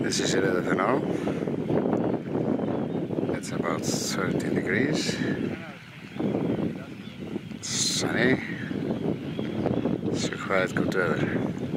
This is Rio de Janeiro. It's about 13 degrees. Sunny. It's quite good weather.